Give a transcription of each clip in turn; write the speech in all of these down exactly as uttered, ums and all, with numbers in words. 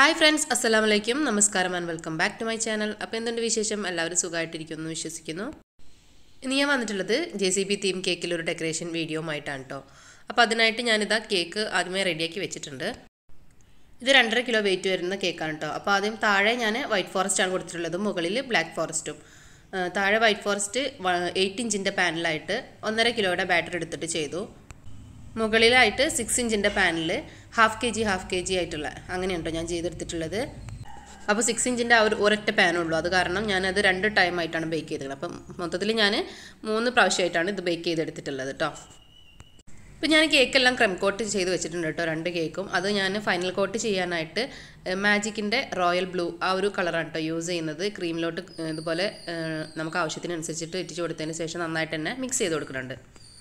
Hi friends, assalamu alaikum, namaskaram and welcome back to my channel. അപ്പോൾ എന്തുണ്ട് വിശേഷം? എല്ലാവരും സുഖമായിട്ടിരിക്കുന്നു എന്ന് വിശ്വസിക്കുന്നു. ഇനി ഞാൻ വന്നിട്ടുള്ളത് ജെ സി ബി തീം കേക്കിൽ ഒരു ഡെക്കറേഷൻ വീഡിയോ ആയിട്ടാണ് ട്ടോ. അപ്പോൾ അതിനായിട്ട് ഞാൻ ഇതാ കേക്ക് ആദ്യമേ റെഡിയാക്കി വെച്ചിട്ടുണ്ട്. ഇത് രണ്ടര കിലോ വെയിറ്റ് വരുന്ന കേക്കാണ് ട്ടോ. അപ്പോൾ ആദ്യം താഴെ ഞാൻ വൈറ്റ് ഫോറസ്റ്റ് ആണ് കൊടുത്തിട്ടുള്ളത്, മുകളിൽ ബ്ലാക്ക് ഫോറസ്റ്റും. താഴെ വൈറ്റ് ഫോറസ്റ്റ് എയ്റ്റ് ഇഞ്ചിൻ്റെ പാനലായിട്ട് ഒന്നര കിലോയുടെ ബാറ്റർ എടുത്തിട്ട് ചെയ്തു. മുകളിലായിട്ട് സിക്സ് ഇഞ്ചിൻ്റെ പാനിൽ half K G half K G ആയിട്ടുള്ള അങ്ങനെയുണ്ടോ ഞാൻ ചെയ്തെടുത്തിട്ടുള്ളത്. അപ്പോൾ സിക്സ് ഇഞ്ചിൻ്റെ ആ ഒരു ഒരൊറ്റ പാനുള്ളൂ, അത് കാരണം ഞാനത് രണ്ട് ടൈമായിട്ടാണ് ബേക്ക് ചെയ്തത്. അപ്പം മൊത്തത്തിൽ ഞാൻ മൂന്ന് പ്രാവശ്യമായിട്ടാണ് ഇത് ബേക്ക് ചെയ്തെടുത്തിട്ടുള്ളത് കേട്ടോ. ഇപ്പോൾ ഞാൻ കേക്കെല്ലാം ക്രം കോട്ട് ചെയ്ത് വെച്ചിട്ടുണ്ട് കേട്ടോ, രണ്ട് കേക്കും. അത് ഞാൻ ഫൈനൽ കോട്ട് ചെയ്യാനായിട്ട് മാജിക്കിൻ്റെ റോയൽ ബ്ലൂ ആ ഒരു കളറാണ് കേട്ടോ യൂസ് ചെയ്യുന്നത്. ക്രീമിലോട്ട് ഇതുപോലെ നമുക്ക് ആവശ്യത്തിനനുസരിച്ചിട്ട് ഇറ്റിച്ച് കൊടുത്തതിന് ശേഷം നന്നായിട്ട് തന്നെ മിക്സ് ചെയ്ത് കൊടുക്കുന്നുണ്ട്.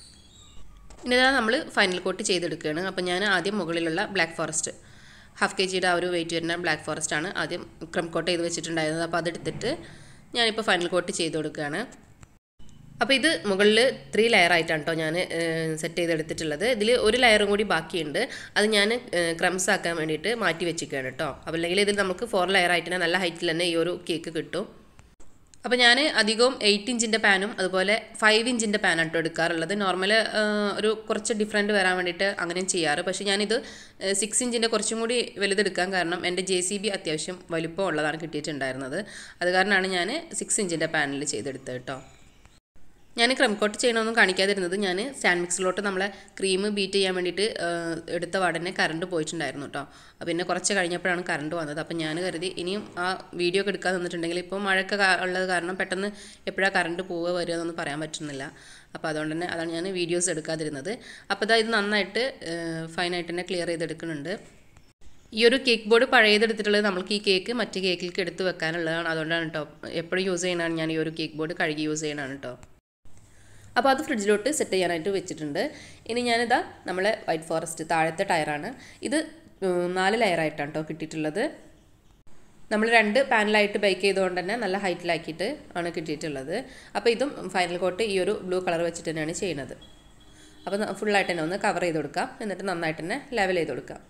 ഇനി ഇതാണ് നമ്മൾ ഫൈനൽ കോട്ട് ചെയ്തെടുക്കുകയാണ്. അപ്പോൾ ഞാൻ ആദ്യം മുകളിലുള്ള ബ്ലാക്ക് ഫോറസ്റ്റ് ഹാഫ് കെ ജിയുടെ ആ ഒരു വെയിറ്റ് വരുന്ന ബ്ലാക്ക് ഫോറസ്റ്റ് ആണ് ആദ്യം ക്രം കോട്ട് ചെയ്ത് വെച്ചിട്ടുണ്ടായിരുന്നത്. അപ്പോൾ അതെടുത്തിട്ട് ഞാനിപ്പോൾ ഫൈനൽ കോട്ട് ചെയ്ത് കൊടുക്കുകയാണ്. അപ്പോൾ ഇത് മുകളിൽ ത്രീ ലെയർ ആയിട്ടാണ് കേട്ടോ ഞാൻ സെറ്റ് ചെയ്തെടുത്തിട്ടുള്ളത്. ഇതിൽ ഒരു ലെയറും കൂടി ബാക്കിയുണ്ട്, അത് ഞാൻ ക്രംസ് ആക്കാൻ വേണ്ടിയിട്ട് മാറ്റി വെച്ചിരിക്കുകയാണ് കേട്ടോ. അപ്പോൾ അല്ലെങ്കിൽ ഇതിൽ നമുക്ക് ഫോർ ലെയർ ആയിട്ട് തന്നെ നല്ല ഹൈറ്റിൽ തന്നെ ഈ ഒരു കേക്ക് കിട്ടും. അപ്പോൾ ഞാൻ അധികവും എയ്റ്റ് ഇഞ്ചിൻ്റെ പാനും അതുപോലെ ഫൈവ് ഇഞ്ചിൻ്റെ പാനാണ് കേട്ടോ എടുക്കാറുള്ളത്. നോർമൽ ഒരു കുറച്ച് ഡിഫറൻറ്റ് വരാൻ വേണ്ടിയിട്ട് അങ്ങനെയും ചെയ്യാറ്. പക്ഷേ ഞാനിത് സിക്സ് ഇഞ്ചിൻ്റെ കുറച്ചും കൂടി വലുതെടുക്കാൻ കാരണം എൻ്റെ ജെ സി ബി അത്യാവശ്യം വലുപ്പം ഉള്ളതാണ് കിട്ടിയിട്ടുണ്ടായിരുന്നത്. അത് കാരണമാണ് ഞാൻ സിക്സ് ഇഞ്ചിൻ്റെ പാനിൽ ചെയ്തെടുത്തത് കേട്ടോ. ഞാൻ ക്രം കോട്ട് ചെയ്യണമെന്നും കാണിക്കാതിരുന്നത്, ഞാൻ സ്റ്റാൻഡ് മിക്സിലോട്ട് നമ്മളെ ക്രീം ബീറ്റ് ചെയ്യാൻ വേണ്ടിയിട്ട് എടുത്ത പാടന്നെ കറണ്ട് പോയിട്ടുണ്ടായിരുന്നു കേട്ടോ. പിന്നെ കുറച്ച് കഴിഞ്ഞപ്പോഴാണ് കറണ്ട് വന്നത്. അപ്പം ഞാൻ കരുതി ഇനിയും ആ വീഡിയോ ഒക്കെ എടുക്കാൻ തന്നിട്ടുണ്ടെങ്കിൽ ഇപ്പോൾ മഴയൊക്കെ ഉള്ളത് കാരണം പെട്ടെന്ന് എപ്പോഴാണ് കറണ്ട് പോവുക വരിക എന്നൊന്നും പറയാൻ പറ്റുന്നില്ല. അപ്പോൾ അതുകൊണ്ട് തന്നെ അതാണ് ഞാൻ വീഡിയോസ് എടുക്കാതിരുന്നത്. അപ്പോൾ ഇതാ ഇത് നന്നായിട്ട് ഫൈനായിട്ട് തന്നെ ക്ലിയർ ചെയ്തെടുക്കുന്നുണ്ട്. ഈ ഒരു കേക്ക് ബോർഡ് പഴയതെടുത്തിട്ടുള്ളത് നമ്മൾക്ക് ഈ കേക്ക് മറ്റ് കേക്കിലേക്ക് എടുത്ത് വെക്കാനുള്ളതാണ്. അതുകൊണ്ടാണ് കേട്ടോ എപ്പോഴും യൂസ് ചെയ്യണതാണ് ഞാൻ ഈ ഒരു കേക്ക് ബോർഡ് കഴുകി യൂസ് ചെയ്യണതാണ് കേട്ടോ. അപ്പോൾ അത് ഫ്രിഡ്ജിലോട്ട് സെറ്റ് ചെയ്യാനായിട്ട് വെച്ചിട്ടുണ്ട്. ഇനി ഞാനിതാ നമ്മളെ വൈറ്റ് ഫോറസ്റ്റ് താഴത്തെ ടയറാണ്, ഇത് നാല് ലെയറായിട്ടാണ് കേട്ടോ കിട്ടിയിട്ടുള്ളത്. നമ്മൾ രണ്ട് പാനലായിട്ട് ബേക്ക് ചെയ്തുകൊണ്ട് തന്നെ നല്ല ഹൈറ്റിലാക്കിയിട്ട് ആണ് കിട്ടിയിട്ടുള്ളത്. അപ്പോൾ ഇതും ഫൈനൽ കോട്ട് ഈ ഒരു ബ്ലൂ കളർ വെച്ചിട്ട് തന്നെയാണ് ചെയ്യുന്നത്. അപ്പോൾ ഫുള്ളായിട്ട് തന്നെ ഒന്ന് കവർ ചെയ്ത് കൊടുക്കാം, എന്നിട്ട് നന്നായിട്ട് തന്നെ ലെവൽ ചെയ്ത് കൊടുക്കാം.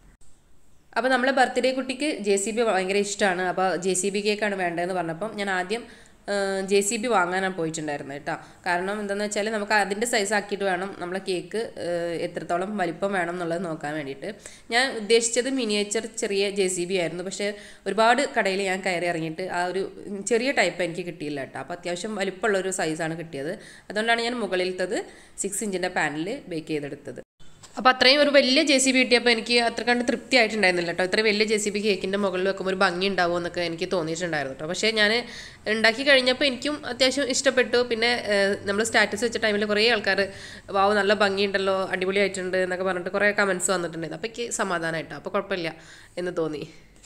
അപ്പോൾ നമ്മളെ ബർത്ത്ഡേ കുട്ടിക്ക് ജെ സി ബി ഭയങ്കര ഇഷ്ടമാണ്. അപ്പോൾ ജെ സി ബി കേക്കാണ് വേണ്ടതെന്ന് പറഞ്ഞപ്പം ഞാൻ ആദ്യം ജെ സി ബി വാങ്ങാനാണ് പോയിട്ടുണ്ടായിരുന്നത് കേട്ടോ. കാരണം എന്താണെന്ന് വെച്ചാൽ നമുക്ക് അതിൻ്റെ സൈസ് ആക്കിയിട്ട് വേണം നമ്മളെ കേക്ക് എത്രത്തോളം വലിപ്പം വേണം എന്നുള്ളത് നോക്കാൻ വേണ്ടിയിട്ട്. ഞാൻ ഉദ്ദേശിച്ചത് മിനിയേച്ചർ ചെറിയ ജെ സി ബി ആയിരുന്നു. പക്ഷേ ഒരുപാട് കടയിൽ ഞാൻ കയറി ഇറങ്ങിയിട്ട് ആ ഒരു ചെറിയ ടൈപ്പ് എനിക്ക് കിട്ടിയില്ല കേട്ടോ. അപ്പോൾ അത്യാവശ്യം വലിപ്പമുള്ളൊരു സൈസാണ് കിട്ടിയത്. അതുകൊണ്ടാണ് ഞാൻ മുകളിലത്തത് സിക്സ് ഇഞ്ചിൻ്റെ പാനിൽ ബേക്ക് ചെയ്തെടുത്തത്. അപ്പോൾ അത്രയും ഒരു വലിയ ജെ സി ബി കിട്ടിയപ്പോൾ എനിക്ക് അത്ര കണ്ട് തൃപ്തി ആയിട്ടുണ്ടായിരുന്നില്ല കേട്ടോ. ഇത്രയും വലിയ ജെ സി ബി കേക്കിൻ്റെ മുകളിൽ വെക്കുമ്പോൾ ഒരു ഭംഗി ഉണ്ടാവുമോ എന്നൊക്കെ എനിക്ക് തോന്നിയിട്ടുണ്ടായിരുന്നു കേട്ടോ. പക്ഷേ ഞാൻ ഉണ്ടാക്കി കഴിഞ്ഞപ്പോൾ എനിക്കും അത്യാവശ്യം ഇഷ്ടപ്പെട്ടു. പിന്നെ നമ്മൾ സ്റ്റാറ്റസ് വെച്ച ടൈമിൽ കുറേ ആൾക്കാർ വാവ് നല്ല ഭംഗിയുണ്ടല്ലോ, അടിപൊളിയായിട്ടുണ്ട് എന്നൊക്കെ പറഞ്ഞിട്ട് കുറേ കമൻസ് വന്നിട്ടുണ്ടായിരുന്നു. അപ്പോൾ എനിക്ക് സമാധാനമായിട്ടോ, അപ്പോൾ കുഴപ്പമില്ല എന്ന് തോന്നി.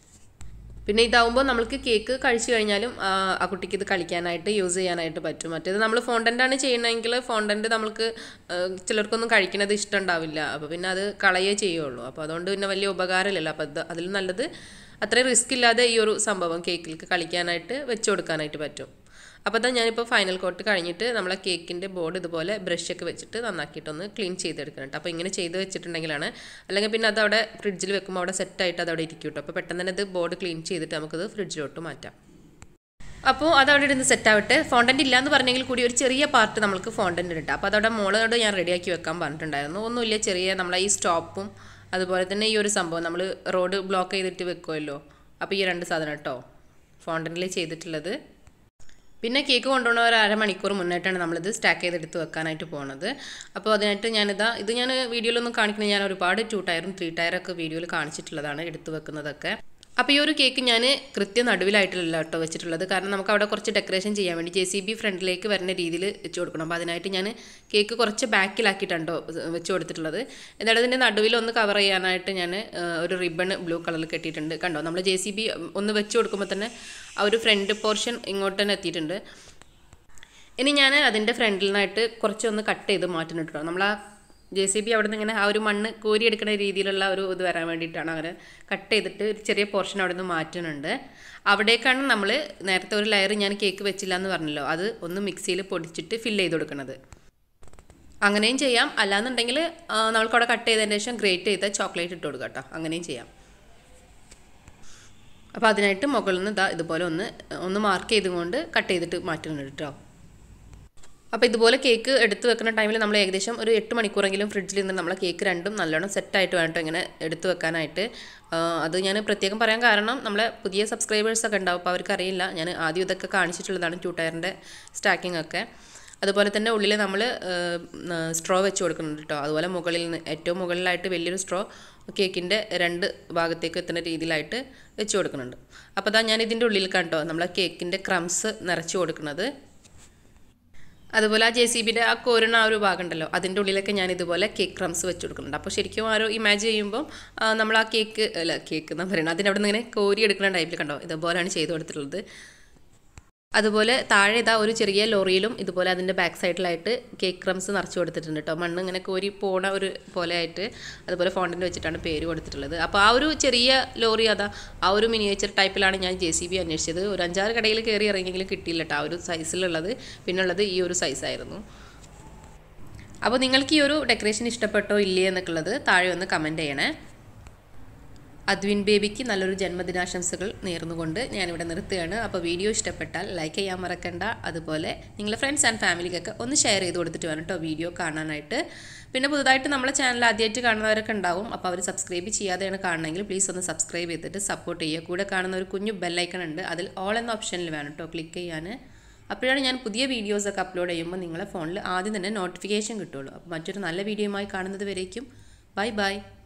പിന്നെ ഇതാവുമ്പോൾ നമ്മൾക്ക് കേക്ക് കഴിച്ചു കഴിഞ്ഞാലും ആ കുട്ടിക്ക് ഇത് കളിക്കാനായിട്ട് യൂസ് ചെയ്യാനായിട്ട് പറ്റും. മറ്റേത് നമ്മൾ ഫോണ്ടൻ്റാണ് ചെയ്യണമെങ്കിൽ ഫോണ്ടൻ്റ് നമ്മൾക്ക് ചിലർക്കൊന്നും കഴിക്കുന്നത് ഇഷ്ടമുണ്ടാവില്ല. അപ്പോൾ പിന്നെ അത് കളയേ ചെയ്യുള്ളൂ. അപ്പോൾ അതുകൊണ്ട് പിന്നെ വലിയ ഉപകാരമില്ലല്ലോ. അപ്പോൾ അത് അതിൽ നല്ലത് അത്രയും റിസ്ക് ഇല്ലാതെ ഈ ഒരു സംഭവം കേക്കിലേക്ക് കളിക്കാനായിട്ട് വെച്ച് കൊടുക്കാനായിട്ട് പറ്റും. അപ്പോൾ അതാ ഞാനിപ്പോൾ ഫൈനൽ കോട്ട് കഴിഞ്ഞിട്ട് നമ്മളെ കേക്കിൻ്റെ ബോർഡ് ഇതുപോലെ ബ്രഷൊക്കെ വെച്ചിട്ട് നന്നാക്കിയിട്ടൊന്ന് ക്ലീൻ ചെയ്തെടുക്കണം. അപ്പോൾ ഇങ്ങനെ ചെയ്ത് വെച്ചിട്ടുണ്ടെങ്കിലാണ്, അല്ലെങ്കിൽ പിന്നെ അത് അവിടെ ഫ്രിഡ്ജിൽ വെക്കുമ്പോൾ അവിടെ സെറ്റായിട്ട് അത് അവിടെ ഇരിക്കും കേട്ടോ. അപ്പോൾ പെട്ടെന്ന് തന്നെ ഇത് ബോർഡ് ക്ലീൻ ചെയ്തിട്ട് നമുക്കത് ഫ്രിഡ്ജിലോട്ട് മാറ്റാം. അപ്പോൾ അതവിടെ ഇരുന്ന് സെറ്റാവട്ടെ. ഫോണ്ടൻ്റ് ഇല്ലയെന്ന് പറഞ്ഞെങ്കിൽ കൂടി ഒരു ചെറിയ പാർട്ട് നമുക്ക് ഫോണ്ടൻ്റ് ഉണ്ട്. അപ്പോൾ അതവിടെ മോളോട് ഞാൻ റെഡിയാക്കി വെക്കാൻ പറഞ്ഞിട്ടുണ്ടായിരുന്നു. ഒന്നുമില്ല, ചെറിയ നമ്മളെ ഈ സ്റ്റോപ്പും അതുപോലെ തന്നെ ഈ ഒരു സംഭവം നമ്മൾ റോഡ് ബ്ലോക്ക് ചെയ്തിട്ട് വെക്കുമല്ലോ. അപ്പോൾ ഈ രണ്ട് സാധനം കേട്ടോ ഫോണ്ടൻ്റിൽ ചെയ്തിട്ടുള്ളത്. പിന്നെ കേക്ക് കൊണ്ടുപോകുന്ന ഒരു അരമണിക്കൂർ മുന്നായിട്ടാണ് നമ്മളിത് സ്റ്റാക്ക് ചെയ്തെടുത്ത് വെക്കാനായിട്ട് പോകുന്നത്. അപ്പോൾ അതിനായിട്ട് ഞാനിതാ ഇത് ഞാൻ വീഡിയോയിലൊന്നും കാണിക്കുന്നത്, ഞാൻ ഒരുപാട് ടു ടയറും ത്രീ ടയറൊക്കെ വീഡിയോയിൽ കാണിച്ചിട്ടുള്ളതാണ് എടുത്ത് വെക്കുന്നതൊക്കെ. അപ്പോൾ ഈ ഒരു കേക്ക് ഞാൻ കൃത്യം നടുവിലായിട്ടല്ല കേട്ടോ വെച്ചിട്ടുള്ളത്. കാരണം നമുക്ക് അവിടെ കുറച്ച് ഡെക്കറേഷൻ ചെയ്യാൻ വേണ്ടി ജെ സി ബി ഫ്രണ്ടിലേക്ക് വരുന്ന രീതിയിൽ വെച്ച് കൊടുക്കണം. അപ്പോൾ അതിനായിട്ട് ഞാൻ കേക്ക് കുറച്ച് ബാക്കിലാക്കിയിട്ടുണ്ടോ വെച്ച് കൊടുത്തിട്ടുള്ളത്. എന്നിട്ട് അതിൻ്റെ നടുവിലൊന്ന് കവർ ചെയ്യാനായിട്ട് ഞാൻ ഒരു റിബൺ ബ്ലൂ കളറിൽ കെട്ടിയിട്ടുണ്ട്. കണ്ടോ, നമ്മൾ ജെ സി ബി ഒന്ന് വെച്ച് കൊടുക്കുമ്പോൾ തന്നെ ആ ഒരു ഫ്രണ്ട് പോർഷൻ ഇങ്ങോട്ട് തന്നെ എത്തിയിട്ടുണ്ട്. ഇനി ഞാൻ അതിൻ്റെ ഫ്രണ്ടിൽ നിന്നായിട്ട് കുറച്ചൊന്ന് കട്ട് ചെയ്ത് മാറ്റുന്നുണ്ട് കേട്ടോ. നമ്മൾ ആ ജെ സി ബി അവിടെ നിന്ന് ഇങ്ങനെ ആ ഒരു മണ്ണ് കോരിയെടുക്കുന്ന രീതിയിലുള്ള ഒരു ഇത് വരാൻ വേണ്ടിയിട്ടാണ് അങ്ങനെ കട്ട് ചെയ്തിട്ട് ഒരു ചെറിയ പോർഷൻ അവിടെ നിന്ന് മാറ്റുന്നുണ്ട്. അവിടേക്കാണ് നമ്മൾ നേരത്തെ ഒരു ലെയർ ഞാൻ കേക്ക് വെച്ചില്ല എന്ന് പറഞ്ഞല്ലോ, അത് ഒന്ന് മിക്സിയിൽ പൊടിച്ചിട്ട് ഫില്ല് ചെയ്ത് കൊടുക്കുന്നത്. അങ്ങനെയും ചെയ്യാം, അല്ലാന്നുണ്ടെങ്കിൽ നമ്മൾക്കവിടെ കട്ട് ചെയ്തതിന് ശേഷം ഗ്രേറ്റ് ചെയ്ത ചോക്ലേറ്റ് ഇട്ട് കൊടുക്കാം കേട്ടോ, അങ്ങനെയും ചെയ്യാം. അപ്പോൾ അതിനായിട്ട് മുകളിൽ നിന്ന് ഇതാ ഇതുപോലെ ഒന്ന് ഒന്ന് മാർക്ക് ചെയ്തുകൊണ്ട് കട്ട് ചെയ്തിട്ട് മാറ്റുന്നുണ്ട് കേട്ടോ. അപ്പോൾ ഇതുപോലെ കേക്ക് എടുത്ത് വെക്കുന്ന ടൈമിൽ നമ്മൾ ഏകദേശം ഒരു എട്ട് മണിക്കൂറെങ്കിലും ഫ്രിഡ്ജിൽ നിന്ന് നമ്മളെ കേക്ക് രണ്ടും നല്ലോണം സെറ്റായിട്ട് വേണം ഇങ്ങനെ എടുത്ത് വെക്കാനായിട്ട്. അത് ഞാൻ പ്രത്യേകം പറയാൻ കാരണം നമ്മളെ പുതിയ സബ്സ്ക്രൈബേഴ്സൊക്കെ ഉണ്ടാവും, അപ്പോൾ അവർക്കറിയില്ല. ഞാൻ ആദ്യം ഇതൊക്കെ കാണിച്ചിട്ടുള്ളതാണ് ടു ടയറിൻ്റെ സ്റ്റാക്കിംഗ് ഒക്കെ. അതുപോലെ തന്നെ ഉള്ളിൽ നമ്മൾ സ്ട്രോ വെച്ച് കൊടുക്കുന്നുണ്ട് കേട്ടോ. അതുപോലെ മുകളിൽ നിന്ന് ഏറ്റവും മുകളിലായിട്ട് വലിയൊരു സ്ട്രോ കേക്കിൻ്റെ രണ്ട് ഭാഗത്തേക്ക് എത്തുന്ന രീതിയിലായിട്ട് വെച്ച് കൊടുക്കുന്നുണ്ട്. അപ്പോൾ അതാ ഞാൻ ഇതിൻ്റെ ഉള്ളിൽ കണ്ടോ നമ്മളെ കേക്കിൻ്റെ ക്രംസ് നിറച്ച് കൊടുക്കുന്നത്. അതുപോലെ ആ ജെ സി ബിയുടെ ആ കോരുന്ന ആ ഒരു ഭാഗം ഉണ്ടല്ലോ, അതിൻ്റെ ഉള്ളിലൊക്കെ ഞാൻ ഇതുപോലെ കേക്ക് ക്രംസ് വെച്ച് കൊടുക്കുന്നുണ്ട്. അപ്പോൾ ശരിക്കും ആരോ ഇമാജിൻ ചെയ്യുമ്പോൾ നമ്മൾ ആ കേക്ക് അല്ല കേക്ക് എന്ന് പറയുന്നത് അതിനവിടെ നിന്ന് ഇങ്ങനെ കോരി എടുക്കുന്ന ടൈപ്പിൽ കണ്ടോ ഇതുപോലെയാണ് ചെയ്ത് കൊടുത്തിട്ടുള്ളത്. അതുപോലെ താഴെ ഇതാ ഒരു ചെറിയ ലോറിയിലും ഇതുപോലെ അതിൻ്റെ ബാക്ക് സൈഡിലായിട്ട് കേക്ക് ക്രംസ് നിറച്ച് കൊടുത്തിട്ടുണ്ട് കേട്ടോ. മണ്ണ് ഇങ്ങനെ കോരി പോണ ഒരു പോലെ ആയിട്ട് അതുപോലെ ഫോണ്ടൻ്റ് വെച്ചിട്ടാണ് പേര് കൊടുത്തിട്ടുള്ളത്. അപ്പോൾ ആ ഒരു ചെറിയ ലോറി അതാ ആ ഒരു മിനിയേച്ചർ ടൈപ്പിലാണ് ഞാൻ ജെ സി ബി അന്വേഷിച്ചത്. ഒരു അഞ്ചാറ് കടയിൽ കയറി ഇറങ്ങിയെങ്കിലും കിട്ടിയില്ല കേട്ടോ ആ ഒരു സൈസിലുള്ളത്. പിന്നുള്ളത് ഈ ഒരു സൈസായിരുന്നു. അപ്പോൾ നിങ്ങൾക്ക് ഈ ഒരു ഡെക്കറേഷൻ ഇഷ്ടപ്പെട്ടോ ഇല്ലേ എന്നൊക്കെയുള്ളത് താഴെ ഒന്ന് കമൻറ്റ് ചെയ്യണേ. അദ്വിൻ ബേബിക്ക് നല്ലൊരു ജന്മദിനാശംസകൾ നേർന്നുകൊണ്ട് ഞാനിവിടെ നിർത്തുകയാണ്. അപ്പോൾ വീഡിയോ ഇഷ്ടപ്പെട്ടാൽ ലൈക്ക് ചെയ്യാൻ മറക്കണ്ട. അതുപോലെ നിങ്ങളുടെ ഫ്രണ്ട്സ് ആൻഡ് ഫാമിലിക്കൊക്കെ ഒന്ന് ഷെയർ ചെയ്ത് കൊടുത്തിട്ട് വേണം കേട്ടോ വീഡിയോ കാണാനായിട്ട്. പിന്നെ പുതുതായിട്ട് നമ്മളെ ചാനൽ ആദ്യമായിട്ട് കാണുന്നവരൊക്കെ ഉണ്ടാവും. അപ്പോൾ അവർ സബ്സ്ക്രൈബ് ചെയ്യാതെയാണ് കാണണമെങ്കിൽ പ്ലീസ് ഒന്ന് സബ്സ്ക്രൈബ് ചെയ്തിട്ട് സപ്പോർട്ട് ചെയ്യുക. കൂടെ കാണുന്ന ഒരു കുഞ്ഞു ബെല്ലൈക്കൺ ഉണ്ട്, അതിൽ ഓൾ എന്ന ഓപ്ഷനിൽ വേണം കേട്ടോ ക്ലിക്ക് ചെയ്യാൻ. അപ്പോഴാണ് ഞാൻ പുതിയ വീഡിയോസൊക്കെ അപ്ലോഡ് ചെയ്യുമ്പോൾ നിങ്ങളെ ഫോണിൽ ആദ്യം തന്നെ നോട്ടിഫിക്കേഷൻ കിട്ടുള്ളൂ. അപ്പോൾ മറ്റൊരു നല്ല വീഡിയോയുമായി കാണുന്നത് വരേക്കും ബൈ ബൈ.